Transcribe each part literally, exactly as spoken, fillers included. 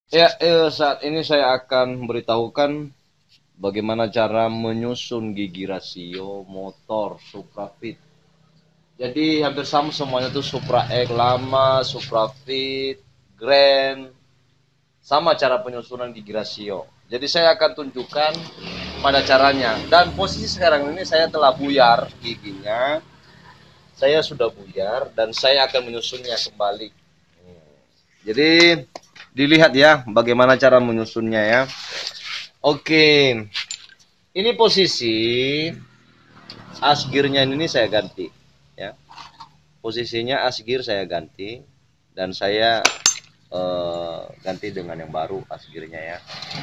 Ya, eh, saat ini saya akan memberitahukan bagaimana cara menyusun gigi rasio motor Suprafit. Jadi hampir sama semuanya tuh Supra X lama, Suprafit, Grand, sama cara penyusunan gigi rasio. Jadi saya akan tunjukkan pada caranya. Dan posisi sekarang ini saya telah buyar giginya, saya sudah buyar dan saya akan menyusunnya kembali. Jadi dilihat ya bagaimana cara menyusunnya ya. Oke, ini posisi asgirnya ini saya ganti ya. Posisinya asgir saya ganti dan saya eh, ganti dengan yang baru asgirnya ya.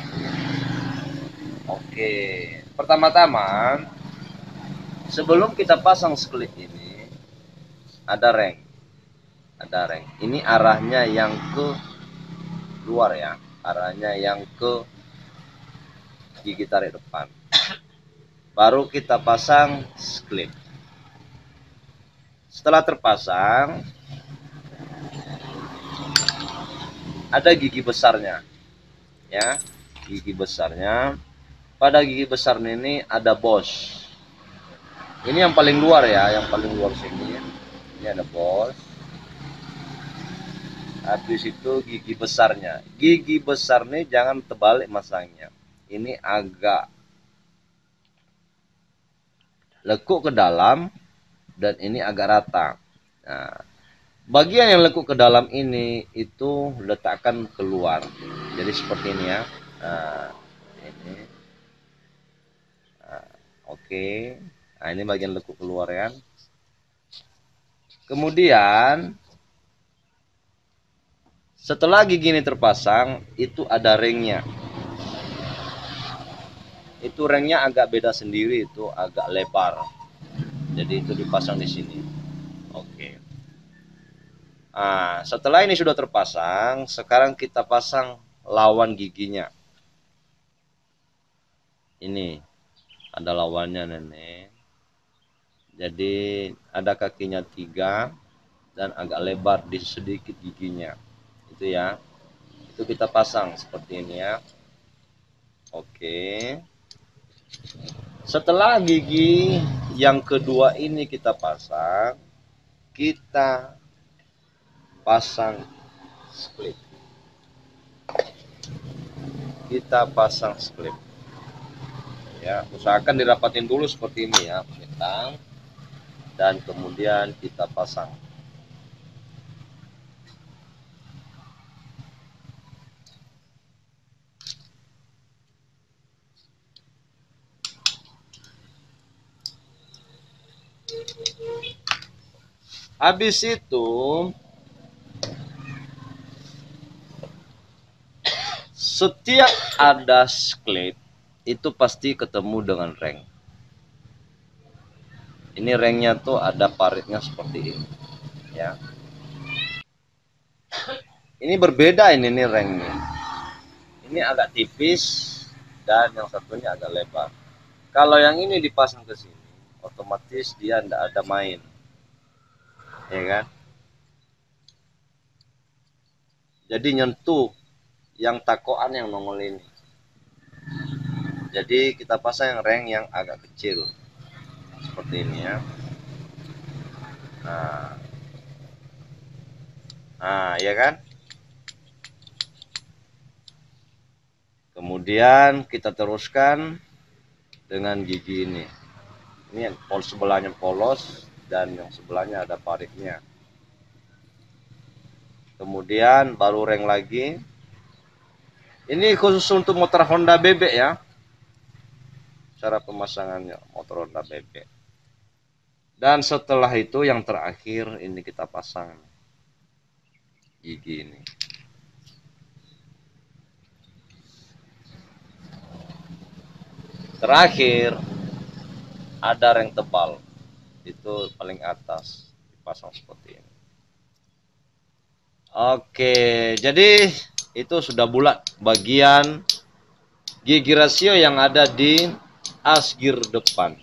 Oke, pertama-tama sebelum kita pasang sklit ini ada reng, ada reng. Ini arahnya yang ke luar ya, arahnya yang ke gigi tarik depan. Baru kita pasang sklit. Setelah terpasang, ada gigi besarnya ya, gigi besarnya. Pada gigi besar ini ada bos, ini yang paling luar ya, yang paling luar sini ini ada bos. Habis itu gigi besarnya, gigi besar nih jangan terbalik masangnya, ini agak lekuk ke dalam dan ini agak rata. Nah, bagian yang lekuk ke dalam ini itu letakkan keluar, jadi seperti ini ya. Nah, ini nah, oke. Nah, ini bagian lekuk keluar kan. Kemudian setelah gigi ini terpasang, itu ada ringnya. Itu ringnya agak beda sendiri, itu agak lebar. Jadi itu dipasang di sini. Oke. Nah, setelah ini sudah terpasang, sekarang kita pasang lawan giginya. Ini ada lawannya nenek. Jadi ada kakinya tiga dan agak lebar di sedikit giginya. Itu ya. Itu kita pasang seperti ini ya. Oke. Setelah gigi yang kedua ini kita pasang, kita pasang split. Kita pasang split. Ya, usahakan dirapatin dulu seperti ini ya, petang. Dan kemudian kita pasang. Habis itu setiap ada split itu pasti ketemu dengan ring. Ini ringnya tuh ada paritnya seperti ini ya. Ini berbeda ini nih ringnya. Ini agak tipis dan yang satunya agak lebar. Kalau yang ini dipasang ke sini, otomatis dia tidak ada main, ya kan? Jadi nyentuh yang takoan yang nongol ini. Jadi kita pasang yang ring yang agak kecil, seperti ini ya. Nah, nah ya kan? Kemudian kita teruskan dengan gigi ini. Ini yang sebelahnya polos dan yang sebelahnya ada paritnya. Kemudian baru reng lagi. Ini khusus untuk motor Honda bebek ya. Cara pemasangannya motor Honda bebek. Dan setelah itu yang terakhir ini kita pasang gigi ini. Terakhir ada reng tebal. Itu paling atas dipasang seperti ini. Oke, jadi itu sudah bulat bagian gigi rasio yang ada di asgir depan.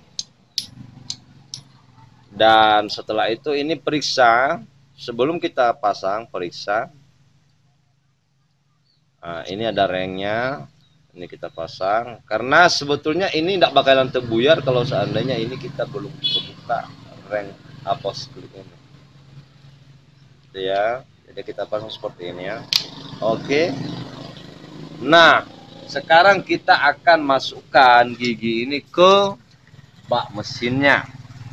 Dan setelah itu ini periksa, sebelum kita pasang periksa Nah, ini ada rengnya, ini kita pasang karena sebetulnya ini tidak bakalan terbuyar kalau seandainya ini kita belum buka reng apos klik ini. Itu ya, jadi kita pasang seperti ini ya. Oke, nah sekarang kita akan masukkan gigi ini ke bak mesinnya.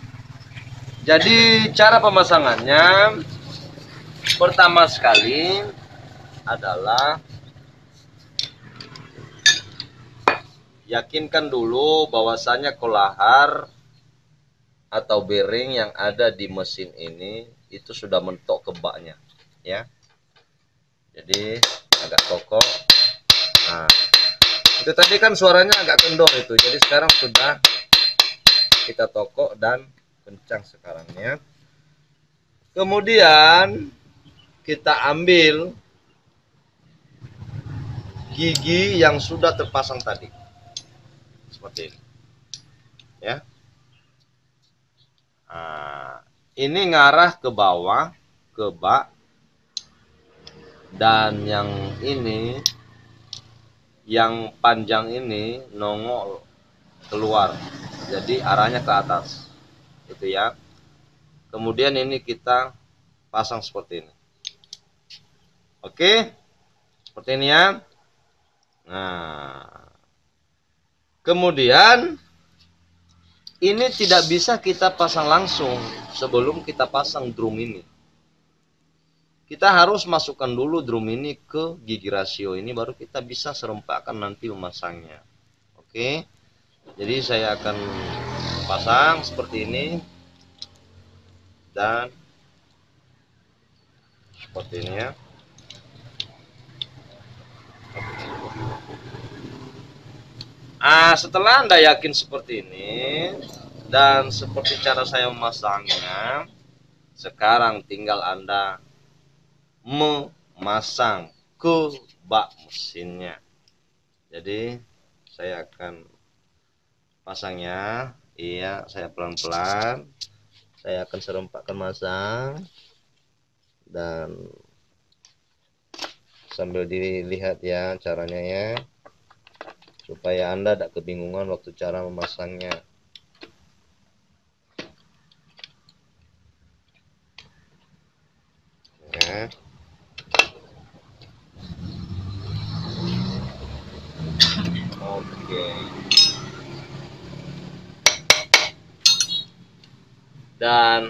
Jadi cara pemasangannya pertama sekali adalah yakinkan dulu bahwasanya kolahar atau bearing yang ada di mesin ini itu sudah mentok ke baknya ya. Jadi agak kokoh. Nah, itu tadi kan suaranya agak kendor itu. Jadi sekarang sudah kita tokok dan kencang sekarang ya. Kemudian kita ambil gigi yang sudah terpasang tadi. Seperti ini. Ya. Nah, ini ngarah ke bawah, ke bak. Dan yang ini, yang panjang ini nongol keluar. Jadi arahnya ke atas. Itu ya. Kemudian ini kita pasang seperti ini. Oke. Seperti ini ya. Nah. Kemudian ini tidak bisa kita pasang langsung sebelum kita pasang drum ini. Kita harus masukkan dulu drum ini ke gigi rasio ini, baru kita bisa serempakkan nanti memasangnya. Oke, jadi saya akan pasang seperti ini dan seperti ini ya. Ah, setelah Anda yakin seperti ini dan seperti cara saya memasangnya, sekarang tinggal Anda memasang ke bak mesinnya. Jadi saya akan pasangnya. Iya, saya pelan-pelan. Saya akan serempakkan masang dan sambil dilihat ya caranya ya, supaya Anda tidak kebingungan waktu cara memasangnya. Ya. Oke. Dan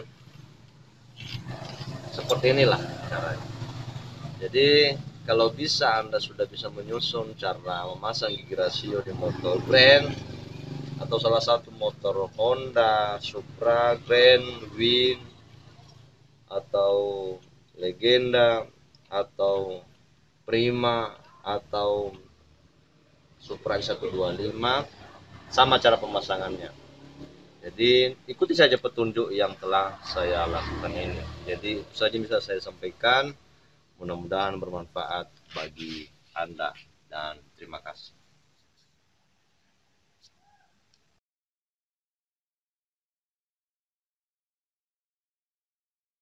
seperti inilah caranya. Jadi kalau bisa Anda sudah bisa menyusun cara memasang gigi rasio di motor Grand atau salah satu motor Honda, Supra, Grand, Wind, atau Legenda, atau Prima, atau Supra seratus dua puluh lima, sama cara pemasangannya. Jadi ikuti saja petunjuk yang telah saya lakukan ini. Jadi itu saja bisa saya sampaikan. Mudah-mudahan bermanfaat bagi Anda dan terima kasih.